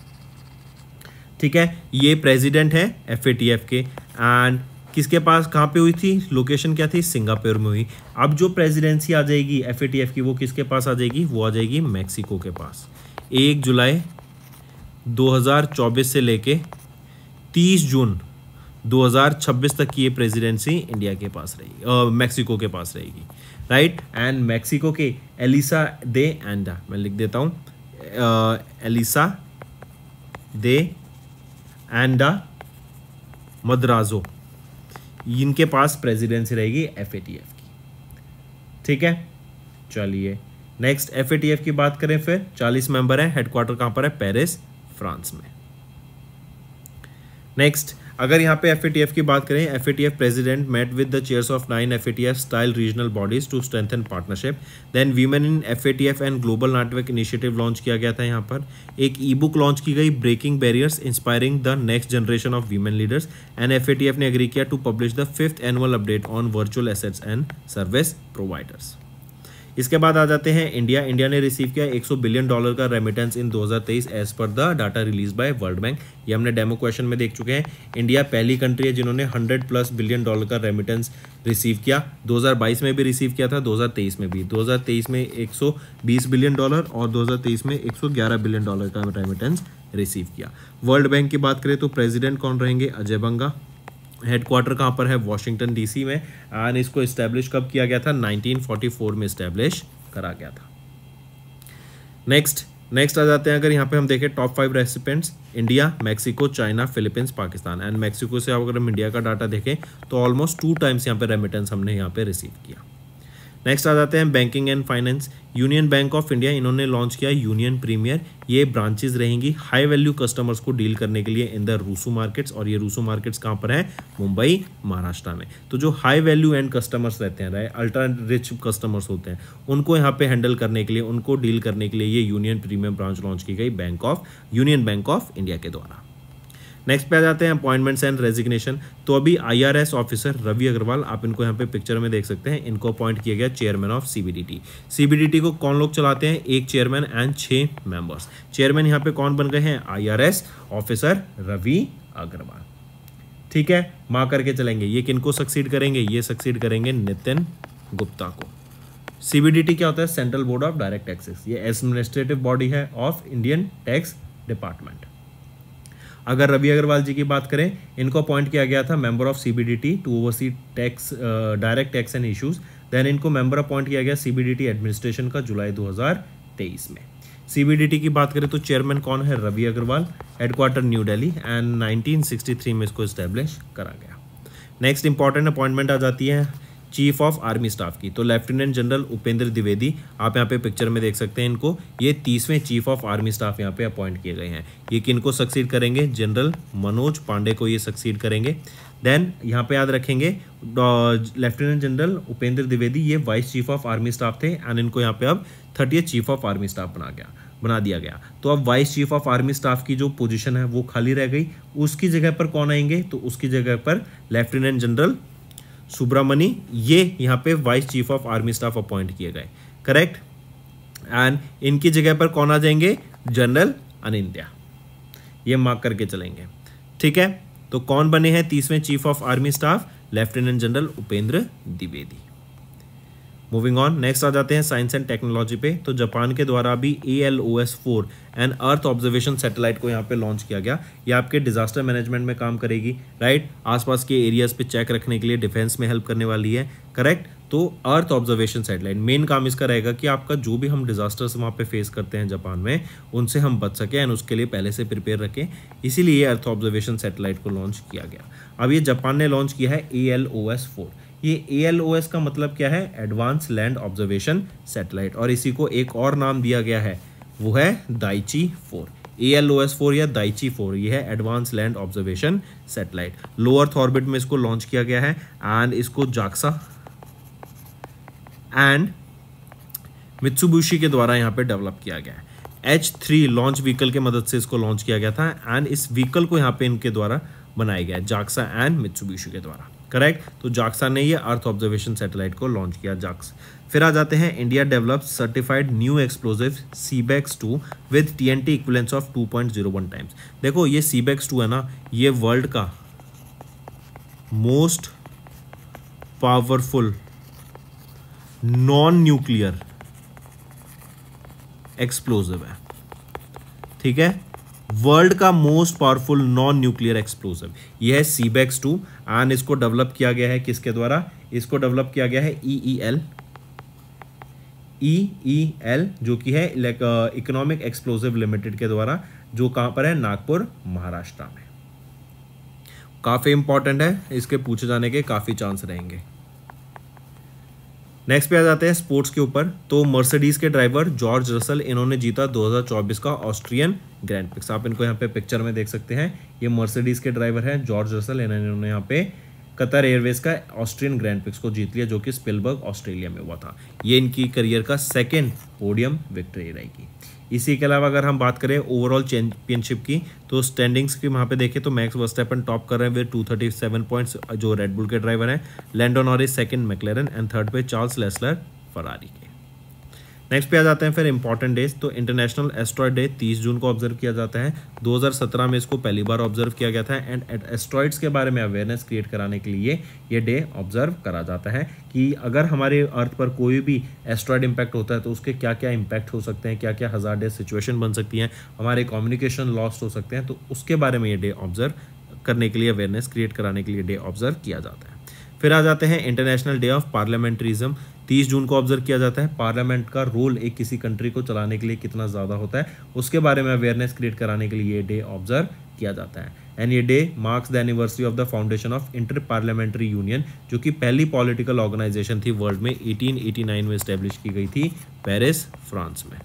ठीक है, ये प्रेसिडेंट है एफ ए टी एफ के। एंड किसके पास, कहाँ पे हुई थी, लोकेशन क्या थी, सिंगापुर में हुई। अब जो प्रेसिडेंसी आ जाएगी एफ ए टी एफ की, वो किसके पास आ जाएगी, वो आ जाएगी मैक्सिको के पास। एक जुलाई दो हज़ार चौबीस से लेके तीस जून दो हज़ार छब्बीस तक की ये प्रेसिडेंसी इंडिया के पास रहेगी, मैक्सिको के पास रहेगी, राइट। एंड मैक्सिको के एलिसा दे एंडा, मैं लिख देता हूँ, एलिसा दे एंडा मद्राजो, इनके पास प्रेसिडेंसी रहेगी एफ ए टी एफ की, ठीक है। चलिए next F A T F की बात करें, फिर चालीस मेंबर हैं, हेडक्वार्टर कहाँ पर है, पेरिस फ्रांस में। नेक्स्ट अगर यहाँ पे एफ ए टी एफ की बात करें, F A T F president met with the chairs of nine F A T F style regional bodies to strengthen partnership. Then women in F A T F and global network initiative launch किया गया था। यहाँ पर एक ई book launch की गई, breaking barriers inspiring the next generation of women leaders. And F A T F ने agree किया to publish the fifth annual update on virtual assets and service providers. इसके बाद आ जाते हैं इंडिया। इंडिया ने receive किया एक सौ बिलियन डॉलर का रेमिटेंस इन दो हज़ार तेईस as per the data release by World Bank. ये हमने डेमो क्वेश्चन में देख चुके हैं। इंडिया पहली कंट्री है जिन्होंने हंड्रेड प्लस बिलियन डॉलर का रेमिटेंस रिसीव किया। दो हज़ार बाईस में भी रिसीव किया था, दो हज़ार तेईस में भी। दो हज़ार तेईस में एक सौ बीस बिलियन डॉलर और दो हज़ार तेईस में एक सौ ग्यारह बिलियन डॉलर का रेमिटेंस रिसीव किया। वर्ल्ड बैंक की बात करें तो प्रेसिडेंट कौन रहेंगे, अजय बंगा। हेडक्वार्टर कहाँ पर है, वॉशिंगटन डीसी में। एंड इसको इस्टेब्लिश कब किया गया था, नाइनटीन फोर्टी फोर में इस्टेब्लिश करा गया था। नेक्स्ट नेक्स्ट आ जाते हैं, अगर यहाँ पे हम देखें top five recipients, India, Mexico, China, Philippines, Pakistan. And Mexico से अगर हम इंडिया का डाटा देखें तो ऑलमोस्ट टू टाइम्स यहाँ पे रेमिटेंस हमने यहाँ पे रिसीव किया। नेक्स्ट आ जाते हैं banking and finance. Union Bank of India, इन्होंने लॉन्च किया यूनियन प्रीमियर। ये ब्रांचेस रहेंगी हाई वैल्यू कस्टमर्स को डील करने के लिए इन द रूसू मार्केट्स। और ये रूसू मार्केट्स कहाँ पर है, मुंबई, महाराष्ट्र में। तो जो हाई वैल्यू एंड कस्टमर्स रहते हैं, राइट, अल्ट्रा रिच कस्टमर्स होते हैं, उनको यहाँ पे हैंडल करने के लिए, उनको डील करने के लिए ये यूनियन प्रीमियर ब्रांच लॉन्च की गई bank of Union Bank of India के द्वारा। नेक्स्ट पे आ जाते हैं अपॉइंटमेंट्स एंड रेजिग्नेशन। तो अभी I R S officer Ravi Agarwal, आप इनको यहाँ पे पिक्चर में देख सकते हैं, इनको अपॉइंट किया गया chairman of C B D T. C B D T को कौन लोग चलाते हैं, एक चेयरमैन एंड छह मेंबर्स। चेयरमैन यहाँ पे कौन बन गए हैं, I R S officer Ravi Agarwal. ठीक है, माँ करके चलेंगे। ये किनको सक्सीड करेंगे, ये सक्सीड करेंगे नितिन गुप्ता को। सी बी डी टी क्या होता है, Central Board of Direct Taxes. ये एडमिनिस्ट्रेटिव बॉडी है ऑफ इंडियन टैक्स डिपार्टमेंट। अगर रवि अग्रवाल जी की बात करें, इनको अपॉइंट किया गया था member of CBDT to oversee tax direct tax and issues. Then इनको मेंबर अपॉइंट किया गया सीबीडीटी एडमिनिस्ट्रेशन का जुलाई दो हज़ार तेईस में। सीबीडीटी की बात करें तो चेयरमैन कौन है, Ravi Agarwal. Headquarter New Delhi and nineteen sixty three में इसको इस्टेब्लिश करा गया। नेक्स्ट इंपॉर्टेंट अपॉइंटमेंट आ जाती है चीफ ऑफ आर्मी स्टाफ की। तो लेफ्टिनेंट जनरल उपेंद्र द्विवेदी, आप यहाँ पे पिक्चर में देख सकते हैं इनको, ये तीसवें चीफ ऑफ आर्मी स्टाफ यहाँ पे अपॉइंट किए गए हैं। ये किनको सक्सीड करेंगे? जनरल मनोज पांडे को ये सक्सीड करेंगे। देन यहाँ पे याद रखेंगे लेफ्टिनेंट जनरल उपेंद्र द्विवेदी ये vice chief of army staff थे एंड इनको यहाँ पे अब thirtieth chief of army staff बना गया बना दिया गया। तो अब vice chief of army staff की जो पोजीशन है वो खाली रह गई, उसकी जगह पर कौन आएंगे? तो उसकी जगह पर लेफ्टिनेंट जनरल सुब्रमणी, ये यहाँ पे vice chief of army staff appoint किए गए, करेक्ट। एंड इनकी जगह पर कौन आ जाएंगे? जनरल अनिंत्या, ये मार्क करके चलेंगे, ठीक है। तो कौन बने हैं तीसवें chief of army staff? Lieutenant general Upendra Dwivedi. Moving on, next आ जाते हैं साइंस एंड टेक्नोलॉजी पे। तो जापान के द्वारा भी A L O S four and earth observation satellite को यहाँ पे लॉन्च किया गया। ये आपके डिजास्टर मैनेजमेंट में काम करेगी, राइट। आसपास के एरियाज पे चेक रखने के लिए डिफेंस में हेल्प करने वाली है, करेक्ट। तो अर्थ ऑब्जर्वेशन सैटेलाइट मेन काम इसका रहेगा कि आपका जो भी हम डिजास्टर्स वहाँ पे फेस करते हैं जापान में, उनसे हम बच सकें एंड उसके लिए पहले से प्रिपेयर रखें, इसीलिए अर्थ ऑब्जर्वेशन सैटेलाइट को लॉन्च किया गया। अब ये जापान ने लॉन्च किया है A L O S four. ये ए एल ओ एस का मतलब क्या है? एडवांस लैंड ऑब्जर्वेशन सैटेलाइट, और इसी को एक और नाम दिया गया है, वो है Daichi four. A L O S four या दाइची फोर, ये है advance land observation satellite. Low earth orbit में इसको लॉन्च किया गया है एंड इसको जाक्सा एंड मित्सुबिशी के द्वारा यहाँ पे डेवलप किया गया है। एच थ्री लॉन्च व्हीकल के मदद से इसको लॉन्च किया गया था एंड इस व्हीकल को यहाँ पे इनके द्वारा बनाया गया है, जाक्सा एंड मित्सुबिशी के द्वारा, करेक्ट। तो जाक्सा ने ये अर्थ ऑब्जर्वेशन सैटेलाइट को लॉन्च किया, जाक्स। फिर आ जाते हैं India developed certified new explosive SEBEX two with TNT equivalence of two point zero one times. देखो ये सीबेक्स टू है ना, ये वर्ल्ड का most powerful non nuclear explosive है, ठीक है। वर्ल्ड का most powerful non nuclear explosive यह है सीबेक्स टू एंड इसको डेवलप किया गया है किसके द्वारा? इसको डेवलप किया गया है ई E L E E L जो कि है इकोनॉमिक एक्सप्लोजिव लिमिटेड के द्वारा, जो कहां पर है? नागपुर, महाराष्ट्र में। काफी इंपॉर्टेंट है, इसके पूछे जाने के काफी चांस रहेंगे। नेक्स्ट पे आ जाते हैं स्पोर्ट्स के ऊपर। तो मर्सिडीज के ड्राइवर जॉर्ज रसल, इन्होंने जीता दो हज़ार चौबीस का ऑस्ट्रियन ग्रैंड प्रिक्स। आप इनको यहाँ पे पिक्चर में देख सकते हैं, ये मर्सिडीज के ड्राइवर हैं जॉर्ज रसल, इन्होंने यहाँ पे कतर एयरवेज का ऑस्ट्रियन ग्रैंड प्रिक्स को जीत लिया, जो कि स्पिलबर्ग ऑस्ट्रेलिया में हुआ था। ये इनकी करियर का सेकेंड पोडियम विक्ट्री रहेगी। इसी के अलावा अगर हम बात करें ओवरऑल चैंपियनशिप की, तो स्टैंडिंग्स की वहाँ पे देखें तो मैक्स वर्स्टैपन टॉप कर रहे हैं with two thirty seven points, जो रेड बुल के ड्राइवर हैं। Lando Norris second, McLaren, and third पे चार्ल्स लेस्लर फरारी के। नेक्स्ट पे आ जाते हैं फिर इंपॉर्टेंट डेज। तो इंटरनेशनल एस्ट्रॉयड डे तीस जून को ऑब्जर्व किया जाता है। दो हज़ार सत्रह में इसको पहली बार ऑब्जर्व किया गया था एंड एस्ट्रॉयड्स के बारे में अवेयरनेस क्रिएट कराने के लिए ये डे ऑब्जर्व करा जाता है कि अगर हमारे अर्थ पर कोई भी एस्ट्रॉयड इम्पैक्ट होता है तो उसके क्या क्या इम्पैक्ट हो सकते हैं, क्या क्या हजार्डस सिचुएशन बन सकती हैं, हमारे कम्युनिकेशन लॉस्ट हो सकते हैं, तो उसके बारे में ये डे ऑब्जर्व करने के लिए, अवेयरनेस क्रिएट कराने के लिए डे ऑब्जर्व किया जाता है। फिर आ जाते हैं इंटरनेशनल डे ऑफ पार्लियामेंट्रिज्म, तीस जून को ऑब्जर्व किया जाता है। पार्लियामेंट का रोल एक किसी कंट्री को चलाने के लिए कितना ज़्यादा होता है, उसके बारे में अवेयरनेस क्रिएट कराने के लिए ये डे ऑब्जर्व किया जाता है। एंड ये day marks the anniversary of the foundation of Inter Parliamentary Union, जो कि पहली पॉलिटिकल ऑर्गेनाइजेशन थी वर्ल्ड में, अठारह सौ नवासी में इस्टेब्लिश की गई थी पेरिस, फ्रांस में।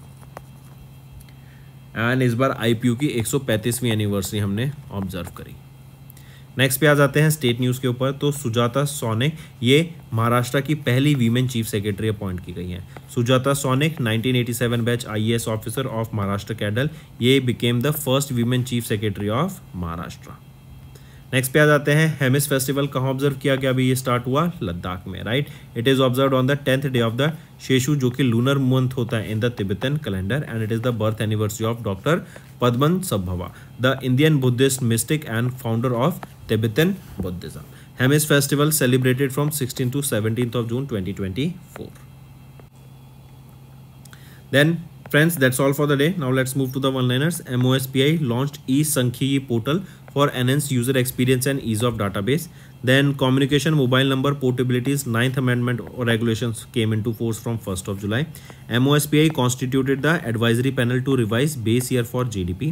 एंड इस बार आई पी यू की एक सौ पैंतीसवीं एनिवर्सरी हमने ऑब्जर्व करी। नेक्स्ट पे आ जाते हैं स्टेट न्यूज़ के ऊपर। तो सुजाता सोनिक, ये महाराष्ट्र की पहली वीमेन चीफ सेक्रेटरी अपॉइंट की गई हैं। Sujata Saunik nineteen eighty seven batch I A S officer of Maharashtra cadre, ये became the first women chief secretary of Maharashtra. Next पे आ जाते हैं हेमिस फेस्टिवल कहाँ ऑब्जर्व किया गया? अभी ये स्टार्ट हुआ लद्दाख में, right. It is observed on the tenth day of the Tsechu, जो कि लूनर मंथ होता है in the Tibetan calendar, and it is the birth anniversary of doctor Padmasambhava, the Indian Buddhist mystic and founder of Tibetan Buddhism. Hemis festival celebrated from sixteenth to seventeenth of June twenty twenty-four. Then friends, that's all for the day. Now let's move to the one-liners. M O S P I launched e-Sankhyi portal for enhanced user experience and ease of database. Then communication mobile number portability's ninth amendment or regulations came into force from first of July. M O S P I constituted the advisory panel to revise base year for G D P.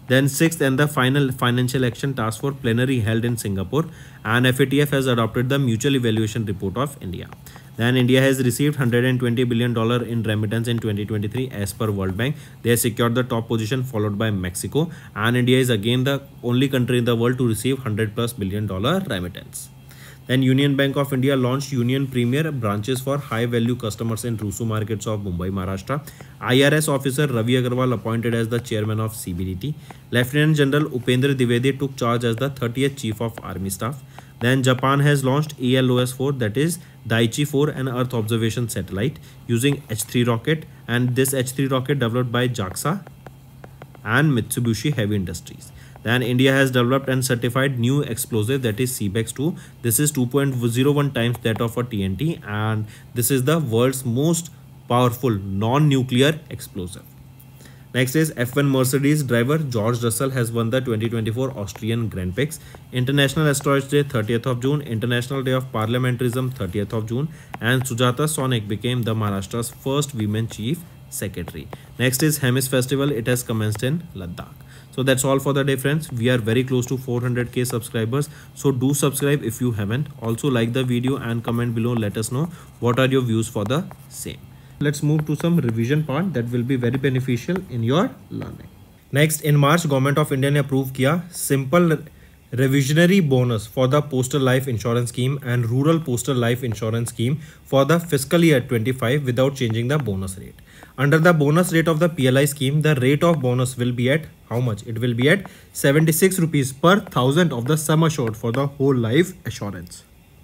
Then sixth and the final financial action task force plenary held in Singapore, and F A T F has adopted the mutual evaluation report of India. Then India has received one hundred twenty billion dollars in remittance in twenty twenty-three as per World Bank. They have secured the top position followed by Mexico, and India is again the only country in the world to receive one hundred plus billion dollar remittance. Then Union Bank of India launched Union Premier branches for high value customers in RUSU markets of Mumbai, Maharashtra. I R S officer Ravi Agarwal appointed as the chairman of C B D T. Lieutenant General Upendra Dwivedi took charge as the thirtieth Chief of Army Staff. Then Japan has launched A L O S four, that is Daiichi four, an Earth observation satellite using H three rocket, and this H three rocket developed by JAXA and Mitsubishi Heavy Industries. Then India has developed and certified new explosive, that is C B E X two. This is two point zero one times that of a T N T, and this is the world's most powerful non-nuclear explosive. Next is F one Mercedes driver George Russell has won the twenty twenty-four Austrian Grand Prix. International Asteroids Day thirtieth of June, International Day of Parliamentarism thirtieth of June, and Sujata Sonic became the Maharashtra's first women chief secretary. Next is Hemis Festival. It has commenced in Ladakh. So that's all for the day, friends. We are very close to four hundred K subscribers, so do subscribe if you haven't. Also like the video and comment below. Let us know what are your views for the same. Let's move to some revision part that will be very beneficial in your learning. Next, in March, Government of India ने approve किया simple revisionary bonus for the postal life insurance scheme and rural postal life insurance scheme for the fiscal year twenty-five without changing the bonus rate. Under the bonus rate of the P L I scheme, the rate of bonus will be at how much? It will be at seventy-six rupees per thousand of the sum assured for the whole life assurance.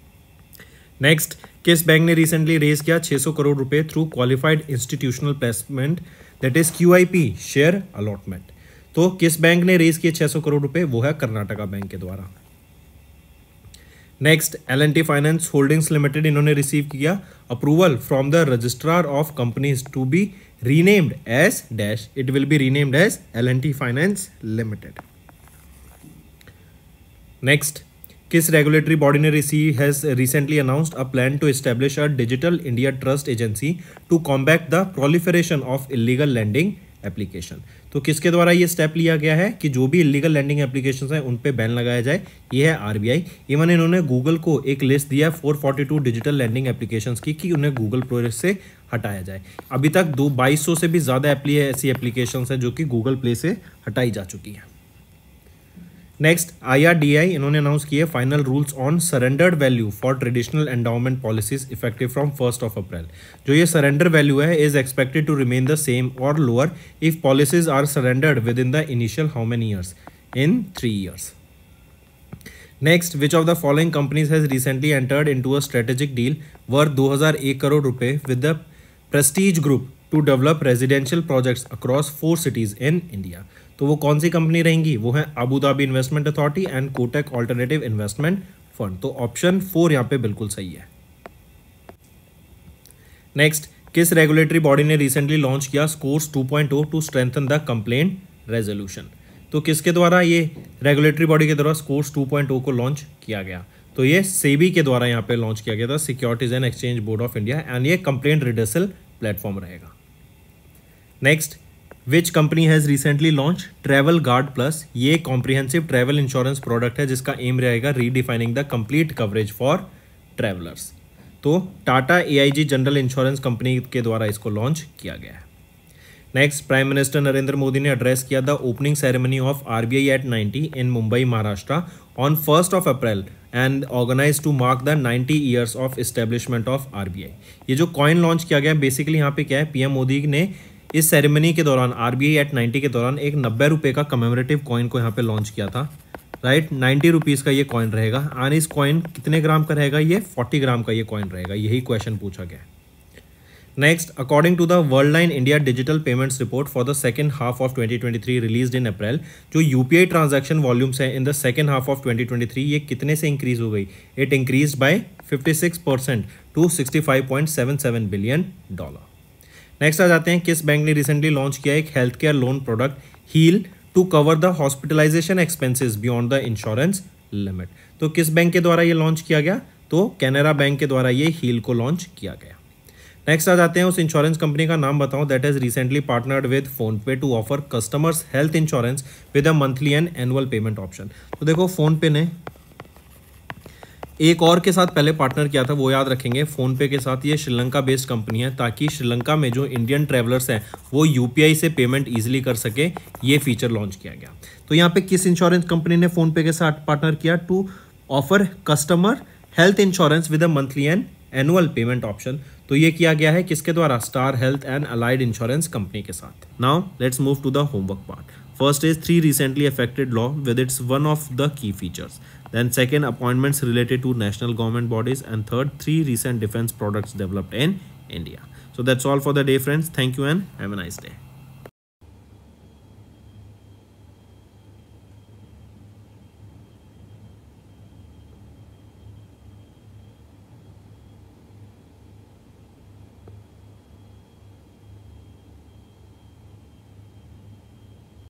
Next, किस bank ने recently raise किया छह सौ करोड़ रुपए through qualified institutional placement, that is Q I P share allotment. तो किस bank ने raise किए छह सौ करोड़ रुपए? वो है कर्नाटका बैंक के द्वारा. Next, L and T finance holdings limited, इन्होंने रिसीव किया approval from the registrar of companies to be renamed as dash. It will be renamed as L and T finance limited. Next, किस regulatory body ने receive has recently announced a plan to establish a digital India trust agency to combat the proliferation of illegal lending application. तो किसके द्वारा ये step लिया गया है कि जो भी इलीगल लैंडिंग एप्लीकेशंस हैं उन पे बैन लगाया जाए. ये है आरबीआई. इवन इन्होंने गूगल को एक लिस्ट दिया है चार सौ बयालीस डिजिटल लैंडिंग एप्लीकेशंस की कि उन्हें गूगल प्ले से हटाया जाए. अभी तक दो बाईस सौ से भी ज़्यादा एप्ली ऐसी एप्लीकेशंस हैं जो कि गूगल प्ले से हटाई जा चुकी हैं. Next, I R D I, इन्होंने अनाउंस किए final rules on surrendered value for traditional endowment policies effective from first of April. जो ये सरेंडर वैल्यू है is expected to remain the same और lower if policies are surrendered within the initial how many years? In three years. Next, which of the following companies has recently entered into a strategic deal worth दो हज़ार एक करोड़ रुपए with the Prestige group to develop residential projects across four cities in India. तो वो कौन सी company रहेंगी? वो है Abu Dhabi investment authority and Kotak alternative investment fund. तो ऑप्शन फोर यहाँ पे बिल्कुल सही है. नेक्स्ट, किस रेगुलेटरी बॉडी ने रिसेंटली लॉन्च किया scores two point O to strengthen the complaint resolution? तो किसके द्वारा ये रेगुलेटरी बॉडी के द्वारा स्कोर्स टू पॉइंट ओ को लॉन्च किया गया? तो ये सेबी के द्वारा यहाँ पे लॉन्च किया गया था, securities and exchange board of India, and ये कंप्लेंट रिडर्सल प्लेटफॉर्म रहेगा. Next, which company has recently launch travel guard plus? ये कॉम्प्रिहेंसिव ट्रैवल इंश्योरेंस प्रोडक्ट है जिसका एम रहेगा redefining the complete coverage for travellers. तो Tata AIG general insurance company के द्वारा इसको लॉन्च किया गया है. Next, prime minister Narendra Modi ने एड्रेस किया the opening ceremony of RBI at ninety in Mumbai, Maharashtra on first of April and organise to mark the ninety years of establishment of RBI. ये जो कॉइन लॉन्च किया गया बेसिकली यहाँ पे क्या है, पीएम मोदी ने इस सेरेमनी के दौरान आरबीआई एट नाइंटी के दौरान एक नब्बे रुपये का कमेमोरेटिव कॉइन को यहाँ पे लॉन्च किया था. राइट, नाइन्टी रुपीज़ का ये कॉइन रहेगा. और इस कॉइन कितने ग्राम का रहेगा? ये फोर्टी ग्राम का ये कॉइन रहेगा. यही क्वेश्चन पूछा गया. Next, according to the Worldline India digital payments report for the second half of twenty twenty three released in April, जो यूपीआई ट्रांजैक्शन वॉल्यूम्स है in the second half of twenty twenty three, ये कितने से increase हो गई? It increase by fifty six percent to sixty five point seven seven billion dollar. Next आ जाते हैं, किस बैंक ने रिसेंटली लॉन्च किया एक health care loan product heal to cover the hospitalisation expenses beyond the insurance limit? तो किस bank के द्वारा ये लॉन्च किया गया? तो कैनरा बैंक के द्वारा ये हील को लॉन्च किया गया. नेक्स्ट आ जाते हैं उस इंश्योरेंस कंपनी का नाम बताओ that is recently partnered with PhonePe to offer customers health insurance with a monthly and annual payment option. तो देखो फोन पे ने एक और के साथ पहले पार्टनर किया था, वो याद रखेंगे। फोन पे के साथ ये श्रीलंका बेस्ड कंपनी है, ताकि श्रीलंका में जो इंडियन ट्रैवलर्स हैं वो यूपीआई से पेमेंट इजीली कर सके, ये फीचर लॉन्च किया गया। तो यहाँ पे किस इंश्योरेंस कंपनी ने फोन पे के साथ पार्टनर किया? To offer customer health insurance with a monthly and annual payment option. तो ये किया गया है किसके द्वारा? Star health and allied insurance company के साथ। Now let's move to the homework part. First is three recently affected law with its one of the key features. Then second, appointments related to national government bodies. And third, three recent defense products developed in India. So that's all for the day, friends. Thank you and have a nice day.